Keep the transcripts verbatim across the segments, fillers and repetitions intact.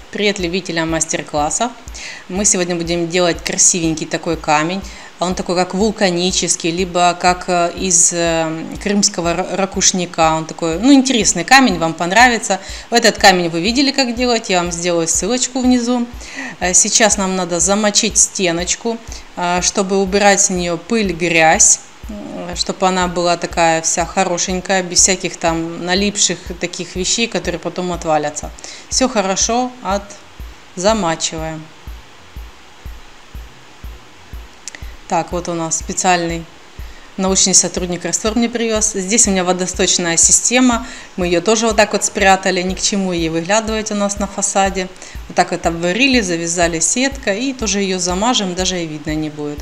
Привет любителям мастер-классов! Мы сегодня будем делать красивенький такой камень. Он такой как вулканический, либо как из крымского ракушника. Он такой, ну, интересный камень, вам понравится. Этот камень вы видели, как делать. Я вам сделаю ссылочку внизу. Сейчас нам надо замочить стеночку, чтобы убирать с нее пыль, грязь, чтобы она была такая вся хорошенькая, без всяких там налипших таких вещей, которые потом отвалятся. Все хорошо от замачиваем. Так, вот у нас специальный научный сотрудник раствор мне привез. Здесь у меня водосточная система. Мы ее тоже вот так вот спрятали, ни к чему ей выглядывать у нас на фасаде. Вот так вот обварили, завязали сеткой и тоже ее замажем, даже и видно не будет.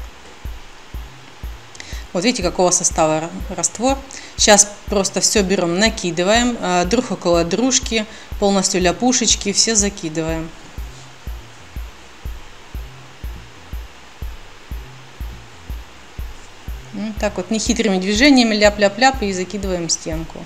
Вот видите, какого состава раствор. Сейчас просто все берем, накидываем, друг около дружки, полностью ляпушечки, все закидываем. Так вот, нехитрыми движениями ляп-ляп-ляп и закидываем стенку.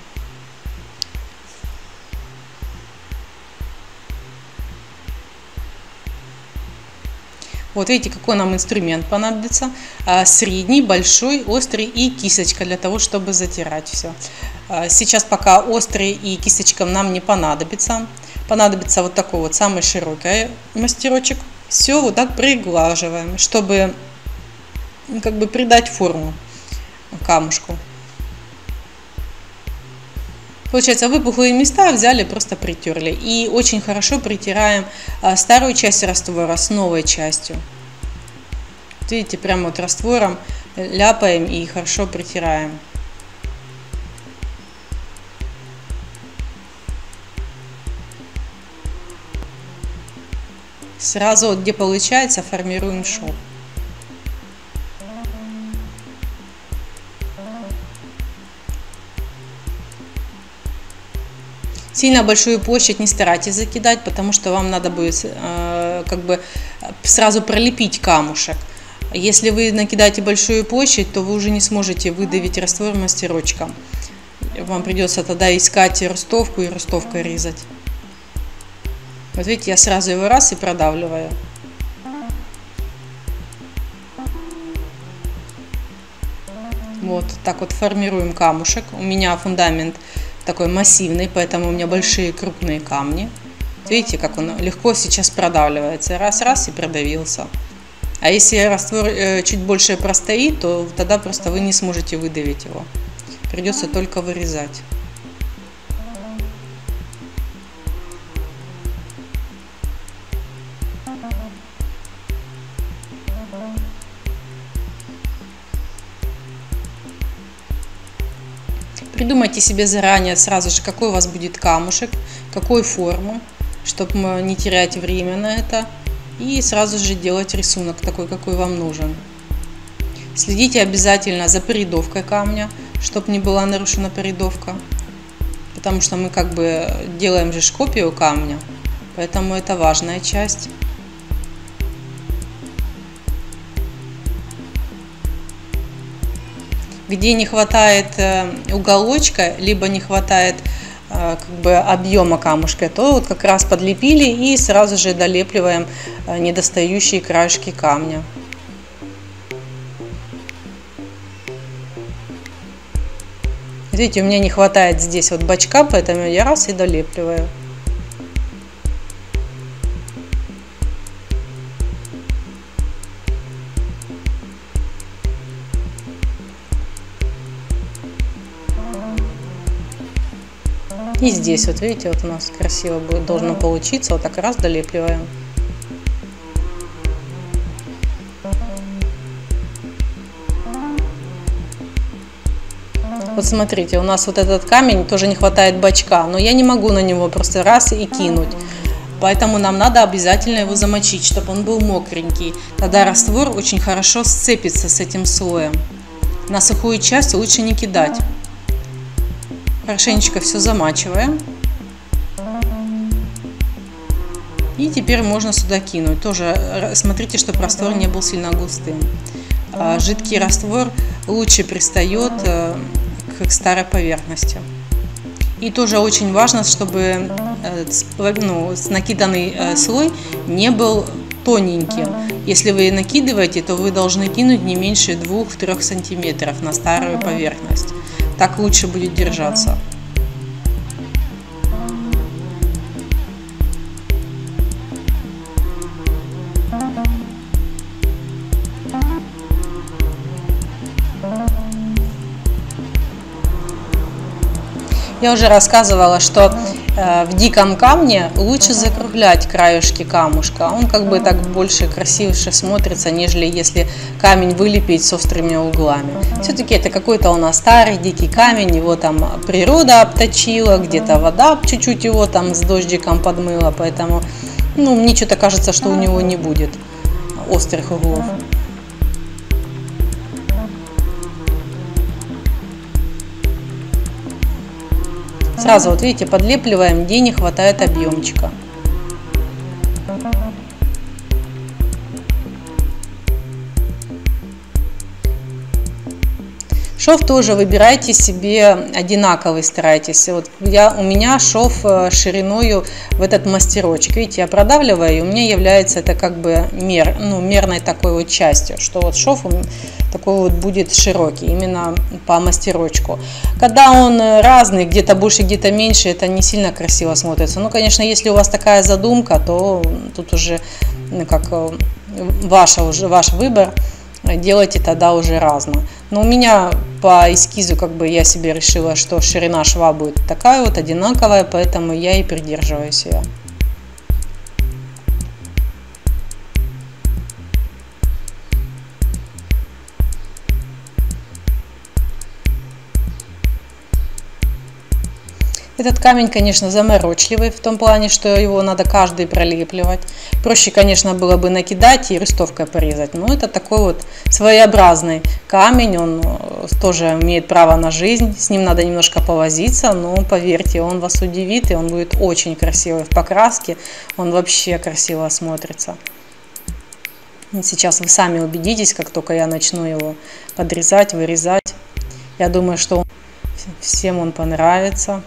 Вот видите, какой нам инструмент понадобится. Средний, большой, острый и кисточка для того, чтобы затирать все. Сейчас пока острый и кисточка нам не понадобится. Понадобится вот такой вот самый широкий мастерочек. Все вот так приглаживаем, чтобы как бы придать форму камушку. Получается, выпуклые места взяли, просто притерли. И очень хорошо притираем старую часть раствора с новой частью. Видите, прямо вот раствором ляпаем и хорошо притираем. Сразу, вот, где получается, формируем шов. Сильно большую площадь не старайтесь закидать, потому что вам надо будет э, как бы сразу пролепить камушек. Если вы накидаете большую площадь, то вы уже не сможете выдавить раствор мастерочком. Вам придется тогда искать ростовку и ростовкой резать. Вот видите, я сразу его раз и продавливаю. Вот так вот формируем камушек. У меня фундамент такой массивный, поэтому у меня большие крупные камни. Видите, как он легко сейчас продавливается. Раз-раз и продавился. А если раствор чуть больше простоит, то тогда просто вы не сможете выдавить его. Придется только вырезать. Придумайте себе заранее сразу же, какой у вас будет камушек, какой формы, чтобы не терять время на это. И сразу же делать рисунок такой, какой вам нужен. Следите обязательно за порядовкой камня, чтобы не была нарушена порядовка. Потому что мы как бы делаем же копию камня, поэтому это важная часть. Где не хватает уголочка, либо не хватает как бы объема камушка, то вот как раз подлепили и сразу же долепливаем недостающие краешки камня. Видите, у меня не хватает здесь вот бачка, поэтому я раз и долепливаю. И здесь, вот видите, вот у нас красиво будет, должно получиться. Вот так раз долепливаем. Вот смотрите, у нас вот этот камень тоже не хватает бачка, но я не могу на него просто раз и кинуть. Поэтому нам надо обязательно его замочить, чтобы он был мокренький. Тогда раствор очень хорошо сцепится с этим слоем. На сухую часть лучше не кидать. Хорошенечко все замачиваем. И теперь можно сюда кинуть. Тоже смотрите, чтобы раствор не был сильно густым. Жидкий раствор лучше пристает к старой поверхности. И тоже очень важно, чтобы ну, накиданный слой не был тоненьким. Если вы накидываете, то вы должны кинуть не меньше двух-трёх сантиметров на старую поверхность. Так лучше будет держаться. Я уже рассказывала, что э, в диком камне лучше закруглять краюшки камушка. Он как бы так больше красивше смотрится, нежели если камень вылепить с острыми углами. Все-таки это какой-то у нас старый дикий камень, его там природа обточила, где-то вода чуть-чуть его там с дождиком подмыла, поэтому ну, мне что-то кажется, что у него не будет острых углов. Сразу вот видите, подлепливаем, где не хватает объемчика. Шов тоже выбирайте себе одинаковый, старайтесь. Вот я, у меня шов шириною в этот мастерочек. Видите, я продавливаю, и у меня является это как бы мер, ну, мерной такой вот частью, что вот шов такой вот будет широкий, именно по мастерочку. Когда он разный, где-то больше, где-то меньше, это не сильно красиво смотрится. Ну, конечно, если у вас такая задумка, то тут уже ну, как ваша, уже, ваш выбор. Делайте тогда уже разно. Но у меня по эскизу как бы я себе решила, что ширина шва будет такая вот одинаковая, поэтому я и придерживаюсь ее. Этот камень, конечно, заморочливый в том плане, что его надо каждый пролепливать. Проще, конечно, было бы накидать и ростовкой порезать, но это такой вот своеобразный камень, он тоже имеет право на жизнь, с ним надо немножко повозиться, но поверьте, он вас удивит, и он будет очень красивый в покраске, он вообще красиво смотрится. Сейчас вы сами убедитесь, как только я начну его подрезать, вырезать. Я думаю, что всем он понравится.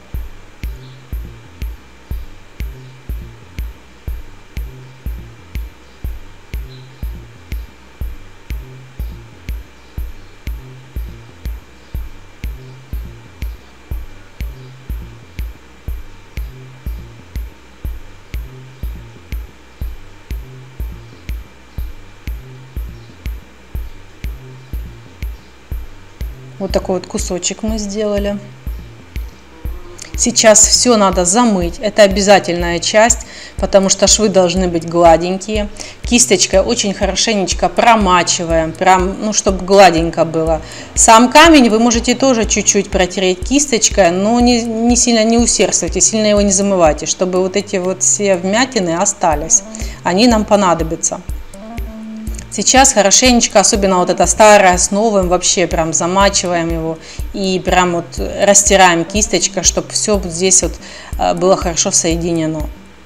Вот такой вот кусочек мы сделали. Сейчас все надо замыть. Это обязательная часть, потому что швы должны быть гладенькие. Кисточкой очень хорошенечко промачиваем, прям, ну, чтобы гладенько было. Сам камень вы можете тоже чуть-чуть протереть кисточкой, но не, не сильно не усердствуйте, сильно его не замывайте, чтобы вот эти вот все вмятины остались. Они нам понадобятся. Сейчас хорошенечко, особенно вот это старое с новым, вообще прям замачиваем его и прям вот растираем кисточкой, чтобы все вот здесь вот было хорошо соединено.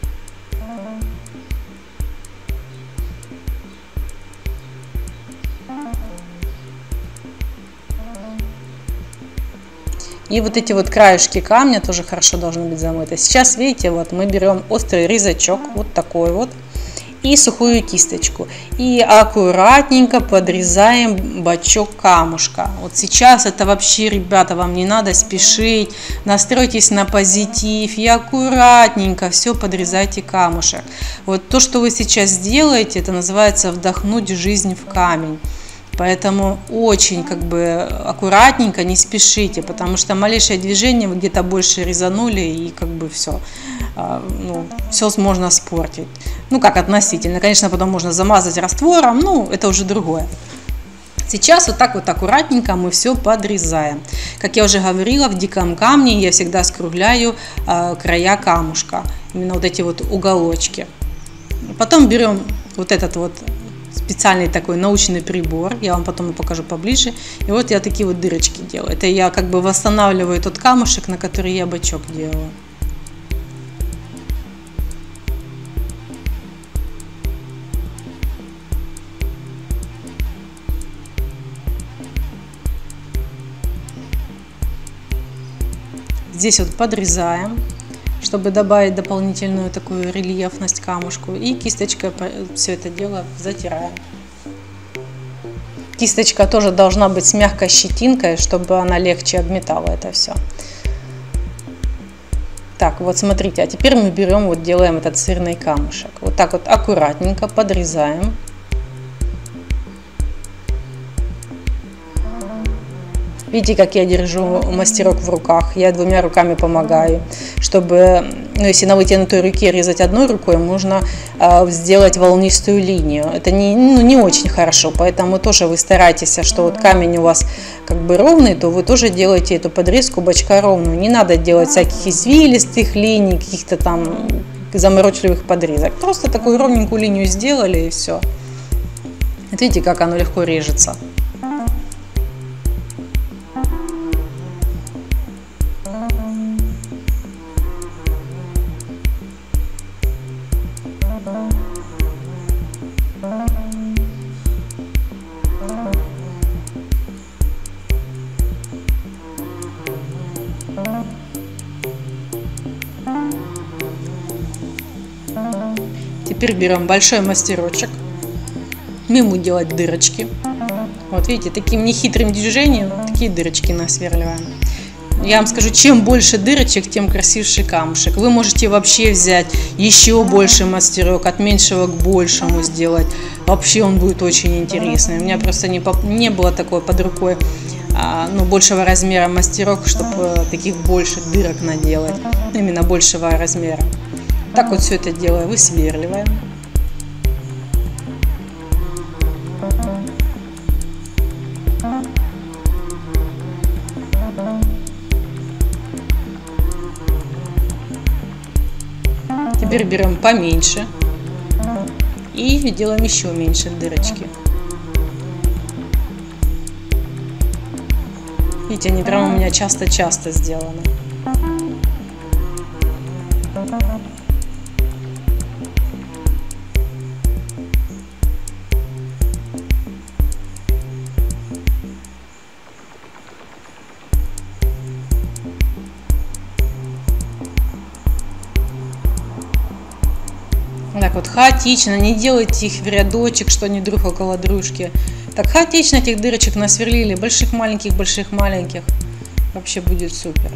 И вот эти вот краешки камня тоже хорошо должны быть замыты. Сейчас, видите, вот мы берем острый резачок, вот такой вот, и сухую кисточку. И аккуратненько подрезаем бочок камушка. Вот сейчас это вообще, ребята, вам не надо спешить. Настройтесь на позитив и аккуратненько все подрезайте камушек. Вот то, что вы сейчас сделаете, это называется вдохнуть жизнь в камень. Поэтому очень как бы аккуратненько, не спешите, потому что малейшее движение вы где-то больше резанули и как бы все, ну, все можно испортить. Ну как относительно, конечно, потом можно замазать раствором, ну это уже другое. Сейчас вот так вот аккуратненько мы все подрезаем. Как я уже говорила, в диком камне я всегда скругляю края камушка, именно вот эти вот уголочки. Потом берем вот этот вот специальный такой научный прибор, я вам потом покажу поближе, и вот я такие вот дырочки делаю. Это я как бы восстанавливаю тот камушек, на который я бочок делала. Здесь вот подрезаем, чтобы добавить дополнительную такую рельефность камушку. И кисточкой все это дело затираем. Кисточка тоже должна быть с мягкой щетинкой, чтобы она легче обметала это все. Так, вот смотрите, а теперь мы берем, вот делаем этот сырный камушек. Вот так вот аккуратненько подрезаем. Видите, как я держу мастерок в руках, я двумя руками помогаю, чтобы, ну, если на вытянутой руке резать одной рукой, можно э, сделать волнистую линию. Это не, ну, не очень хорошо, поэтому тоже вы старайтесь, что вот камень у вас как бы ровный, то вы тоже делаете эту подрезку бочкоровную. Не надо делать всяких извилистых линий, каких-то там заморочливых подрезок. Просто такую ровненькую линию сделали и все. Вот видите, как оно легко режется. Теперь берем большой мастерочек, ему делать дырочки. Вот видите, таким нехитрым движением такие дырочки насверливаем. Я вам скажу, чем больше дырочек, тем красивший камушек. Вы можете вообще взять еще больше мастерок, от меньшего к большему сделать. Вообще он будет очень интересный. У меня просто не, не было такой под рукой, а, ну, большего размера мастерок, чтобы таких больше дырок наделать. Именно большего размера. Так вот все это дело высверливаем. Теперь берем поменьше и делаем еще меньше дырочки. Видите, они прямо у меня часто-часто сделаны. Так вот хаотично, не делайте их в рядочек, что они друг около дружки. Так хаотично этих дырочек насверлили, больших маленьких, больших маленьких. Вообще будет супер.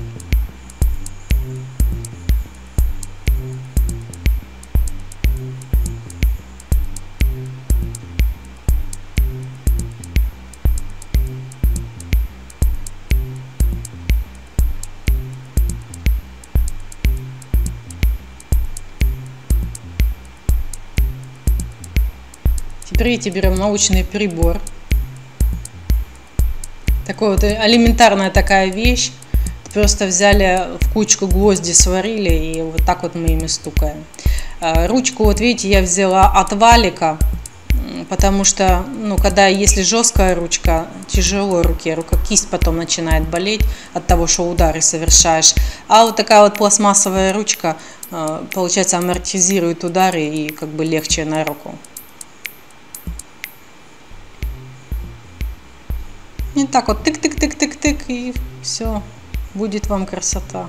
Теперь видите, берем научный прибор. Такой вот элементарная такая вещь. Просто взяли в кучку гвозди, сварили, и вот так вот мы ими стукаем. Ручку, вот видите, я взяла от валика, потому что, ну, когда, если жесткая ручка, тяжело руке, рука, кисть потом начинает болеть от того, что удары совершаешь. А вот такая вот пластмассовая ручка, получается, амортизирует удары и как бы легче на руку. И так вот тык-тык-тык-тык-тык, и все, будет вам красота.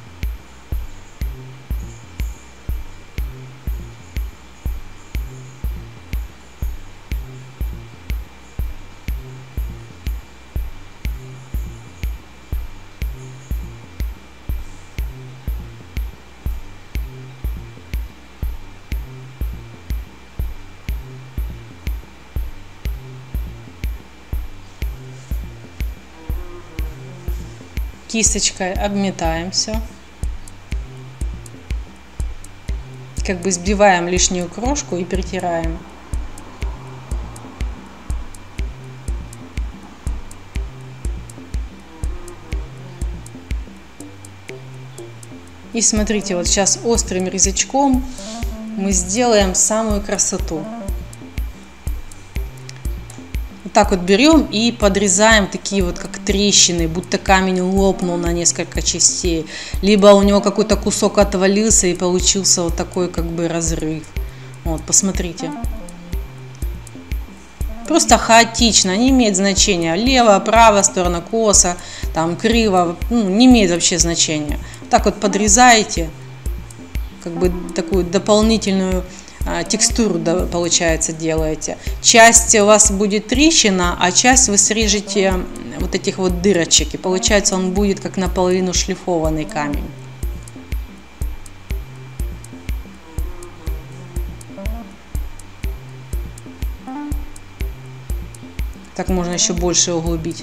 Кисточкой обметаем все. Как бы сбиваем лишнюю крошку и притираем. И смотрите, вот сейчас острым резачком мы сделаем самую красоту. Вот так вот берем и подрезаем такие вот как трещины, будто камень лопнул на несколько частей. Либо у него какой-то кусок отвалился и получился вот такой как бы разрыв. Вот, посмотрите. просто хаотично, не имеет значения. Левая, правая сторона, косо, там криво, ну, не имеет вообще значения. Так вот подрезаете, как бы такую дополнительную а, текстуру, да, получается, делаете. Часть у вас будет трещина, а часть вы срежете вот этих вот дырочек, и получается он будет как наполовину шлифованный камень. Так можно еще больше углубить.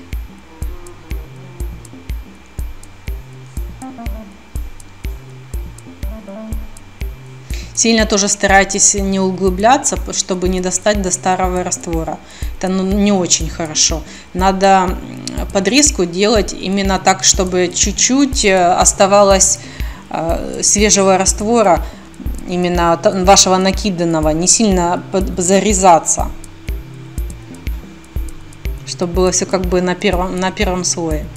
Сильно тоже старайтесь не углубляться, чтобы не достать до старого раствора. Это ну, не очень хорошо. Надо подрезку делать именно так, чтобы чуть-чуть оставалось э, свежего раствора, именно вашего накиданного, не сильно зарезаться, чтобы было все как бы на первом, на первом слое.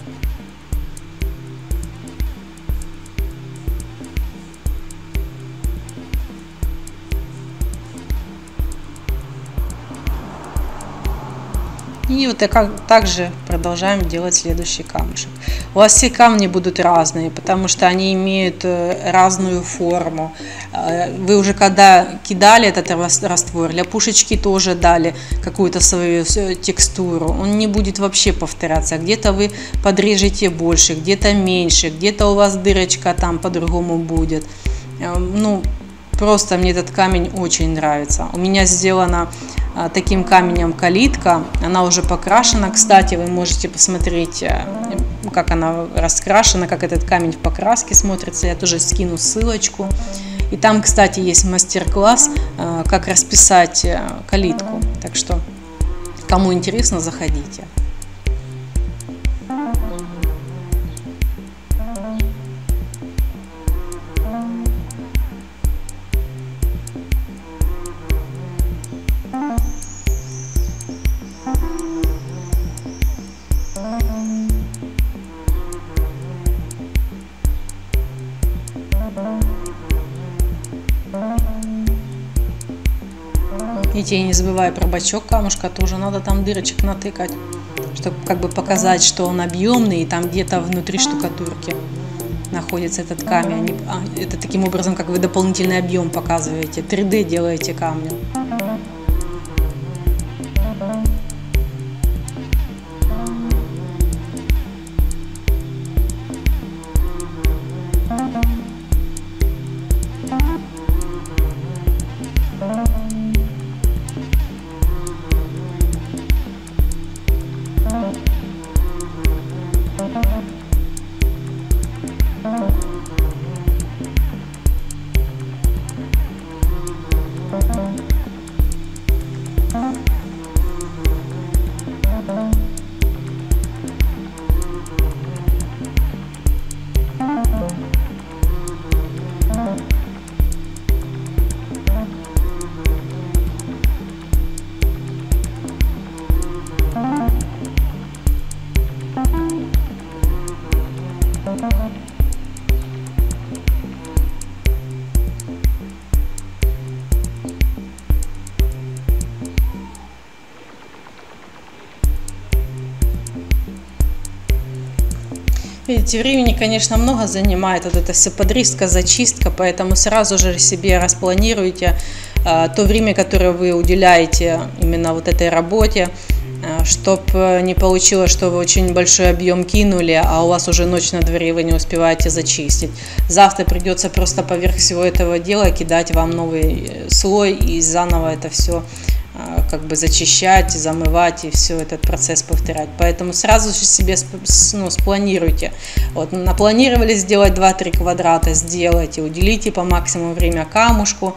И вот также продолжаем делать следующий камушек. У вас все камни будут разные, потому что они имеют разную форму. Вы уже когда кидали этот раствор, ляпушечки тоже дали какую-то свою текстуру. Он не будет вообще повторяться. Где-то вы подрежете больше, где-то меньше, где-то у вас дырочка там по-другому будет. Ну, просто мне этот камень очень нравится. У меня сделана таким камнем калитка, она уже покрашена, кстати, вы можете посмотреть, как она раскрашена, как этот камень в покраске смотрится, я тоже скину ссылочку. И там, кстати, есть мастер-класс, как расписать калитку, так что, кому интересно, заходите. Видите, не забывая про бачок камушка, тоже надо там дырочек натыкать, чтобы как бы показать, что он объемный, и там где-то внутри штукатурки находится этот камень. Это таким образом, как вы дополнительный объем показываете, три дэ делаете камнем. Видите, времени, конечно, много занимает вот это все подрезка, зачистка, поэтому сразу же себе распланируйте э, то время, которое вы уделяете именно вот этой работе, э, чтобы не получилось, что вы очень большой объем кинули, а у вас уже ночь на дворе, вы не успеваете зачистить. Завтра придется просто поверх всего этого дела кидать вам новый слой и заново это все как бы зачищать, замывать и все этот процесс повторять. Поэтому сразу же себе ну, спланируйте. Вот, напланировали сделать два-три квадрата, сделайте, уделите по максимуму время камушку,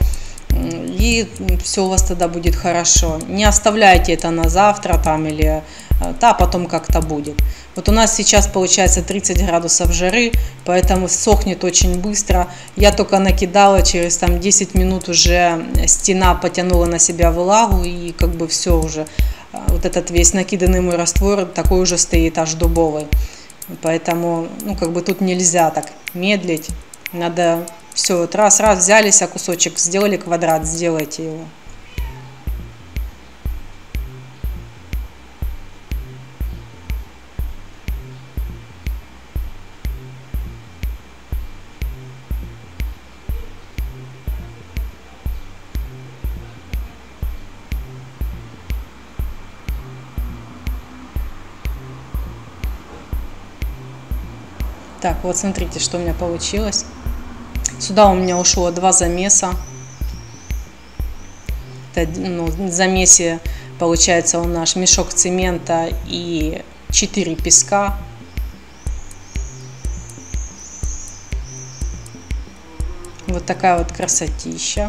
и все у вас тогда будет хорошо. Не оставляйте это на завтра там или да, потом как-то будет. Вот у нас сейчас получается тридцать градусов жары, поэтому сохнет очень быстро. Я только накидала, через там десять минут уже стена потянула на себя влагу, и как бы все уже, вот этот весь накиданный мой раствор такой уже стоит аж дубовый. Поэтому, ну как бы тут нельзя так медлить, надо все, вот раз-раз взялись, а кусочек сделали квадрат, сделайте его. Так, вот смотрите, что у меня получилось. Сюда у меня ушло два замеса. Это, ну, в замесе получается у нас мешок цемента и четыре песка. Вот такая вот красотища.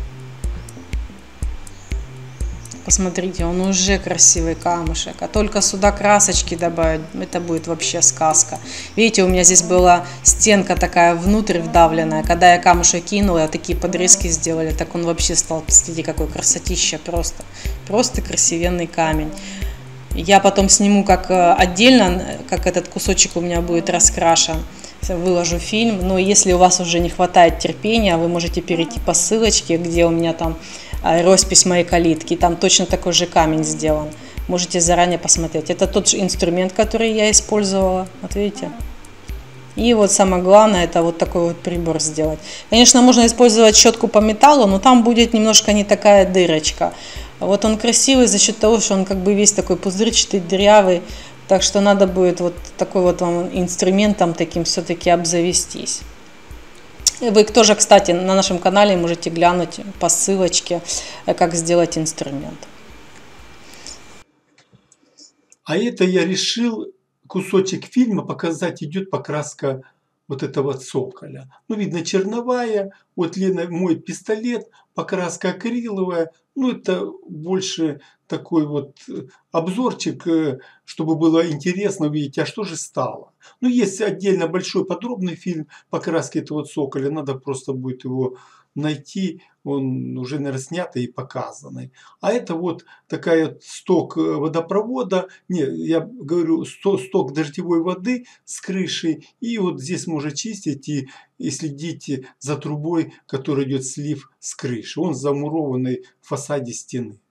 Посмотрите, он уже красивый камушек. А только сюда красочки добавить, это будет вообще сказка. Видите, у меня здесь была стенка такая внутрь вдавленная. Когда я камушек кинула, такие подрезки сделали, так он вообще стал, посмотрите, какой красотища просто. Просто красивенный камень. Я потом сниму как отдельно, как этот кусочек у меня будет раскрашен. Выложу фильм. Но если у вас уже не хватает терпения, вы можете перейти по ссылочке, где у меня там роспись моей калитки. Там точно такой же камень сделан. Можете заранее посмотреть. Это тот же инструмент, который я использовала. Вот видите. И вот самое главное, это вот такой вот прибор сделать. Конечно, можно использовать щетку по металлу, но там будет немножко не такая дырочка. Вот он красивый за счет того, что он как бы весь такой пузырчатый, дырявый. Так что надо будет вот такой вот вам инструментом таким все-таки обзавестись. Вы тоже, кстати, на нашем канале можете глянуть по ссылочке, как сделать инструмент. А это я решил кусочек фильма показать, идет покраска вот этого цоколя. Ну, видно, черновая. Вот Лена моет пистолет, покраска акриловая. Ну, это больше такой вот обзорчик, чтобы было интересно увидеть, а что же стало. Ну, есть отдельно большой подробный фильм покраски этого цоколя. Надо просто будет его найти. Он уже, наверное, снятый и показанный. А это вот такая сток водопровода. Не, я говорю, сток дождевой воды с крышей. И вот здесь можно чистить и, и следить за трубой, который идет слив с крыши. Он замурованный в фасаде стены.